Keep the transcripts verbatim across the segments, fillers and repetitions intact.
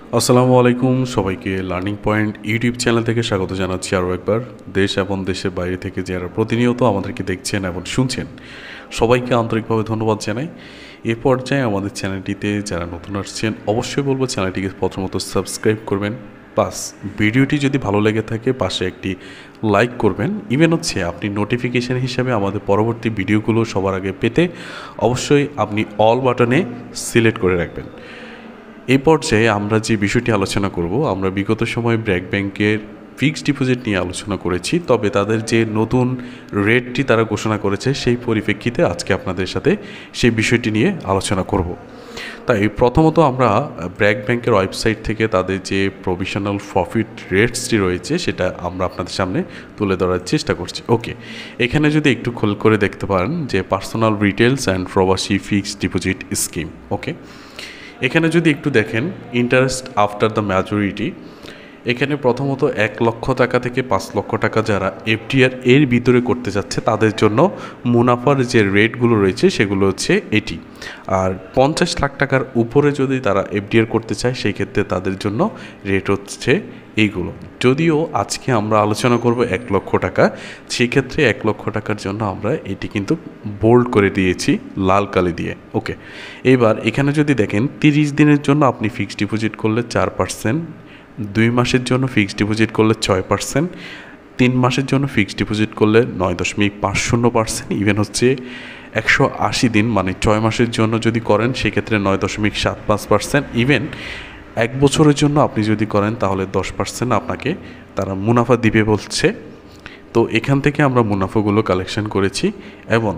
আসসালামু আলাইকুম সবাইকে লার্নিং পয়েন্ট ইউটিউব চ্যানেল থেকে স্বাগত জানাচ্ছি আরও একবার। দেশ এবং দেশের বাইরে থেকে যারা প্রতিনিয়ত আমাদেরকে দেখছেন এবং শুনছেন সবাইকে আন্তরিকভাবে ধন্যবাদ জানাই। এ পর্যায়ে আমাদের চ্যানেলটিতে যারা নতুন আসছেন অবশ্যই বলবো চ্যানেলটিকে প্রথমত সাবস্ক্রাইব করবেন, প্লাস ভিডিওটি যদি ভালো লেগে থাকে পাশে একটি লাইক করবেন। ইভেন হচ্ছে আপনি নোটিফিকেশান হিসাবে আমাদের পরবর্তী ভিডিওগুলো সবার আগে পেতে অবশ্যই আপনি অল বাটনে সিলেক্ট করে রাখবেন। এই পর্যায়ে আমরা যে বিষয়টি আলোচনা করব, আমরা বিগত সময়ে ব্র্যাক ব্যাংকের ফিক্সড ডিপোজিট নিয়ে আলোচনা করেছি, তবে তাদের যে নতুন রেটটি তারা ঘোষণা করেছে সেই পরিপ্রেক্ষিতে আজকে আপনাদের সাথে সেই বিষয়টি নিয়ে আলোচনা করব। তাই প্রথমত আমরা ব্র্যাক ব্যাংকের ওয়েবসাইট থেকে তাদের যে প্রভিশনাল প্রফিট রেটসটি রয়েছে সেটা আমরা আপনাদের সামনে তুলে ধরার চেষ্টা করছি। ওকে, এখানে যদি একটু খোল করে দেখতে পারেন যে পার্সোনাল রিটেলস অ্যান্ড প্রবাসী ফিক্সড ডিপোজিট স্কিম। ওকে, এখানে যদি একটু দেখেন ইন্টারেস্ট আফটার দ্য ম্যাচুরিটি, এখানে প্রথমত এক লক্ষ টাকা থেকে পাঁচ লক্ষ টাকা যারা এফডিআর এর ভিতরে করতে যাচ্ছে তাদের জন্য মুনাফার যে রেটগুলো রয়েছে সেগুলো হচ্ছে এটি। আর পঞ্চাশ লাখ টাকার উপরে যদি তারা এফডিআর করতে চায় সেই ক্ষেত্রে তাদের জন্য রেট হচ্ছে এইগুলো। যদিও আজকে আমরা আলোচনা করব এক লক্ষ টাকা, সেক্ষেত্রে এক লক্ষ টাকার জন্য আমরা এটি কিন্তু বোল্ড করে দিয়েছি লাল কালি দিয়ে। ওকে, এবার এখানে যদি দেখেন তিরিশ দিনের জন্য আপনি ফিক্সড ডিপোজিট করলে চার পার্সেন্ট, দুই মাসের জন্য ফিক্সড ডিপোজিট করলে ছয় পার্সেন্ট, তিন মাসের জন্য ফিক্সড ডিপোজিট করলে নয় দশমিক পাঁচ শূন্য পার্সেন্ট, ইভেন হচ্ছে একশো আশি দিন মানে ছয় মাসের জন্য যদি করেন সেক্ষেত্রে নয় দশমিক সাত পাঁচ পার্সেন্ট, ইভেন এক বছরের জন্য আপনি যদি করেন তাহলে দশ পার্সেন্ট আপনাকে তারা মুনাফা দিবে বলছে। তো এখান থেকে আমরা মুনাফাগুলো কালেকশন করেছি এবং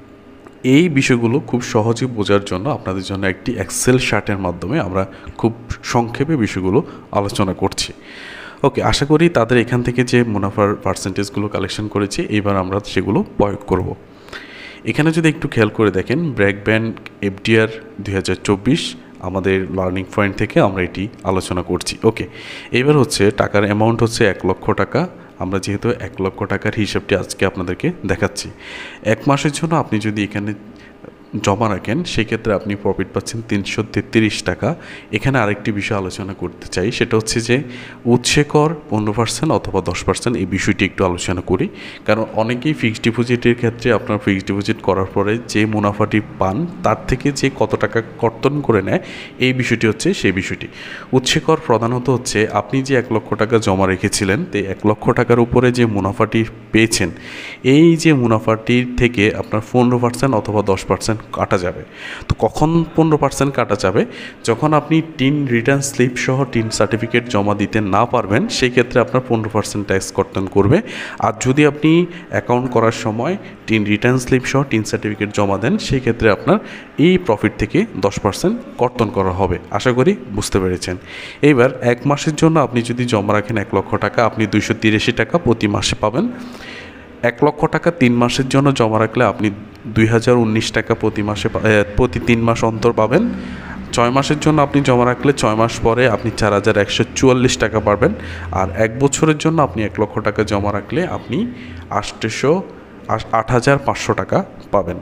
এই বিষয়গুলো খুব সহজে বোঝার জন্য আপনাদের জন্য একটি এক্সেল শার্টের মাধ্যমে আমরা খুব সংক্ষেপে বিষয়গুলো আলোচনা করছি। ওকে, আশা করি তাদের এখান থেকে যে মুনাফার পার্সেন্টেজগুলো কালেকশন করেছি এবার আমরা সেগুলো প্রয়োগ করব। এখানে যদি একটু খেয়াল করে দেখেন ব্র্যাক ব্যাংক এফডিআর দুই হাজার চব্বিশ আমাদের লার্নিং পয়েন্ট থেকে আমরা এটি আলোচনা করছি। ওকে, এবার হচ্ছে টাকার অ্যামাউন্ট হচ্ছে এক লক্ষ টাকা। আমরা যেহেতু এক লক্ষ টাকার হিসাবটি আজকে আপনাদেরকে দেখাচ্ছি, এক মাসের জন্য আপনি যদি এখানে জমা রাখেন সেক্ষেত্রে আপনি প্রফিট পাচ্ছেন তিনশো তেত্রিশ টাকা। এখানে আরেকটি বিষয় আলোচনা করতে চাই, সেটা হচ্ছে যে উৎসে কর পনেরো পার্সেন্ট অথবা দশ পার্সেন্ট, এই বিষয়টি একটু আলোচনা করি। কারণ অনেকেই ফিক্সড ডিপোজিটের ক্ষেত্রে আপনার ফিক্সড ডিপোজিট করার পরে যে মুনাফাটি পান তার থেকে যে কত টাকা কর্তন করে নেয় এই বিষয়টি হচ্ছে সেই বিষয়টি। উৎসে কর প্রধানত হচ্ছে আপনি যে এক লক্ষ টাকা জমা রেখেছিলেন তো এক লক্ষ টাকার উপরে যে মুনাফাটি পেয়েছেন এই যে মুনাফাটির থেকে আপনার পনেরো পার্সেন্ট অথবা দশ পার্সেন্ট কাটা যাবে। তো কখন পনেরো পার্সেন্ট কাটা যাবে? যখন আপনি টিন রিটার্ন স্লিপ সহ টিন সার্টিফিকেট জমা দিতে না পারবেন সেই ক্ষেত্রে আপনার পনেরো পার্সেন্ট ট্যাক্স কর্তন করবে। আর যদি আপনি অ্যাকাউন্ট করার সময় টিন রিটার্ন স্লিপ সহ টিন সার্টিফিকেট জমা দেন সেই ক্ষেত্রে আপনার এই প্রফিট থেকে দশ পার্সেন্ট কর্তন করা হবে। আশা করি বুঝতে পেরেছেন। এইবার এক মাসের জন্য আপনি যদি জমা রাখেন এক লক্ষ টাকা, আপনি দুইশো তিরাশি টাকা প্রতি মাসে পাবেন। এক লক্ষ টাকা তিন মাসের জন্য জমা রাখলে আপনি দুই হাজার উনিশ টাকা প্রতি মাসে প্রতি তিন মাস অন্তর পাবেন। ছয় মাসের জন্য আপনি জমা রাখলে ছয় মাস পরে আপনি চার হাজার একশো চুয়াল্লিশ টাকা পাবেন। আর এক বছরের জন্য আপনি এক লক্ষ টাকা জমা রাখলে আপনি আটশো আট হাজার পাঁচশো টাকা পাবেন।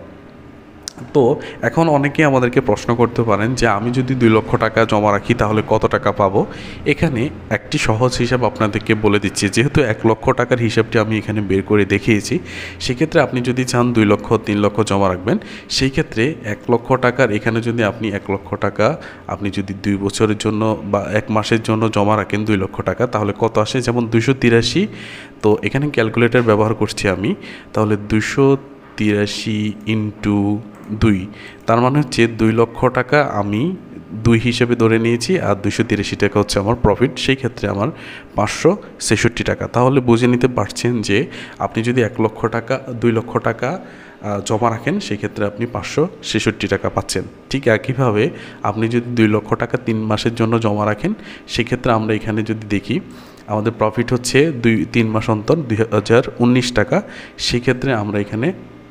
তো এখন অনেকেই আমাদেরকে প্রশ্ন করতে পারেন যে আমি যদি দুই লক্ষ টাকা জমা রাখি তাহলে কত টাকা পাবো। এখানে একটি সহজ হিসাব আপনাদেরকে বলে দিচ্ছি, যেহেতু এক লক্ষ টাকার হিসাবটি আমি এখানে বের করে দেখিয়েছি, সেক্ষেত্রে আপনি যদি চান দুই লক্ষ তিন লক্ষ জমা রাখবেন সেই ক্ষেত্রে এক লক্ষ টাকার এখানে যদি আপনি এক লক্ষ টাকা আপনি যদি দুই বছরের জন্য বা এক মাসের জন্য জমা রাখেন দুই লক্ষ টাকা তাহলে কত আসে, যেমন দুইশো তিরাশি। তো এখানে ক্যালকুলেটর ব্যবহার করছি আমি, তাহলে দুইশো তিরাশি ইন্টু দুই, তার মানে হচ্ছে দুই লক্ষ টাকা আমি দুই হিসেবে ধরে নিয়েছি আর দুইশো তিরাশি টাকা হচ্ছে আমার প্রফিট, সেই ক্ষেত্রে আমার পাঁচশো ছেষট্টি টাকা। তাহলে বুঝে নিতে পারছেন যে আপনি যদি এক লক্ষ টাকা দুই লক্ষ টাকা জমা রাখেন সেক্ষেত্রে আপনি পাঁচশো ছেষট্টি টাকা পাচ্ছেন। ঠিক একইভাবে আপনি যদি দুই লক্ষ টাকা তিন মাসের জন্য জমা রাখেন সেক্ষেত্রে আমরা এখানে যদি দেখি আমাদের প্রফিট হচ্ছে দুই তিন মাস অন্তর দুই হাজার উনিশ টাকা। সেক্ষেত্রে আমরা এখানে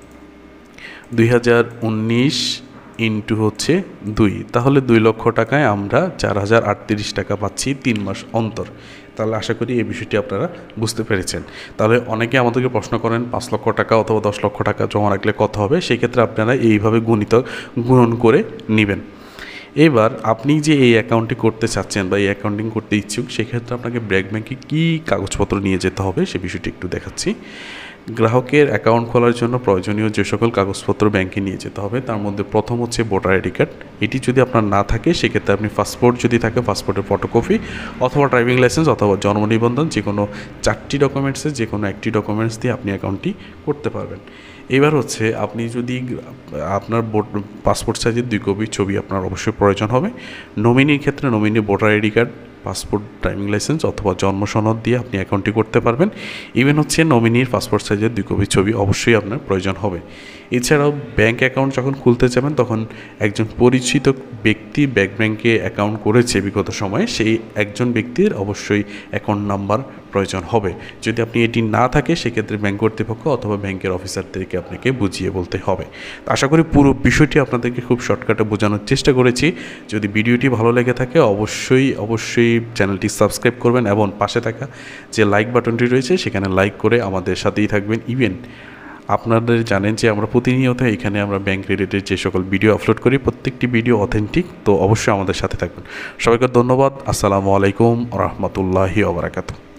দুই হাজার উনিশ ইন্টু হচ্ছে দুই, তাহলে দুই লক্ষ টাকায় আমরা চার হাজার আটত্রিশ টাকা পাচ্ছি তিন মাস অন্তর। তাহলে আশা করি এই বিষয়টি আপনারা বুঝতে পেরেছেন। তাহলে অনেকে আমাদেরকে প্রশ্ন করেন পাঁচ লক্ষ টাকা অথবা দশ লক্ষ টাকা জমা রাখলে কত হবে, সেই ক্ষেত্রে আপনারা এইভাবে গুণিত গুণন করে নেবেন। এবার আপনি যে এই অ্যাকাউন্টটি করতে চাচ্ছেন বা এই অ্যাকাউন্টিং করতে ইচ্ছুক, সেক্ষেত্রে আপনাকে ব্র্যাক ব্যাংকে কী কাগজপত্র নিয়ে যেতে হবে সে বিষয়টি একটু দেখাচ্ছি। গ্রাহকের অ্যাকাউন্ট খোলার জন্য প্রয়োজনীয় যে সকল কাগজপত্র ব্যাংকে নিয়ে যেতে হবে তার মধ্যে প্রথম হচ্ছে ভোটার আইডি কার্ড। এটি যদি আপনার না থাকে সেক্ষেত্রে আপনি পাসপোর্ট যদি থাকে পাসপোর্টের ফটোকপি অথবা ড্রাইভিং লাইসেন্স অথবা জন্ম নিবন্ধন, যে কোনো চারটি ডকুমেন্টসের যে কোনো একটি ডকুমেন্টস দিয়ে আপনি অ্যাকাউন্টটি করতে পারবেন। এবার হচ্ছে আপনি যদি আপনার পাসপোর্ট সাইজের দুই কপি ছবি আপনার অবশ্যই প্রয়োজন হবে। নমিনির ক্ষেত্রে nominee voter ID card, passport, driving licence অথবা জন্ম সনদ দিয়ে আপনি অ্যাকাউন্টটি করতে পারবেন। ইভেন হচ্ছে নমিনির পাসপোর্ট সাইজের দুই কপি ছবি অবশ্যই আপনার প্রয়োজন হবে। এছাড়াও ব্যাংক অ্যাকাউন্ট যখন খুলতে যাবেন তখন একজন পরিচিত ব্যক্তি ব্যাংক ব্যাংকে অ্যাকাউন্ট করেছে বিগত সময়ে, সেই একজন ব্যক্তির অবশ্যই অ্যাকাউন্ট নাম্বার প্রয়োজন হবে। যদি আপনি এটি না থাকে সেক্ষেত্রে ব্যাংক কর্তৃপক্ষ অথবা ব্যাংকের অফিসারদেরকে আপনাকে বুঝিয়ে বলতে হবে। আশা করি পুরো বিষয়টি আপনাদেরকে খুব শর্টকাটে বোঝানোর চেষ্টা করেছি। যদি ভিডিওটি ভালো লেগে থাকে অবশ্যই অবশ্যই চ্যানেলটি সাবস্ক্রাইব করবেন এবং পাশে থাকা যে লাইক বাটনটি রয়েছে সেখানে লাইক করে আমাদের সাথেই থাকবেন। ইভেন আপনাদের জানেন যে আমরা প্রতিনিয়ত এখানে আমরা ব্যাংক রিলেটেড যে সকল ভিডিও আপলোড করি প্রত্যেকটি ভিডিও অথেন্টিক, তো অবশ্যই আমাদের সাথে থাকবেন। সবাইকে ধন্যবাদ। আসসালামু আলাইকুম রহমতুল্লাহি ওয়া বারাকাতুহু।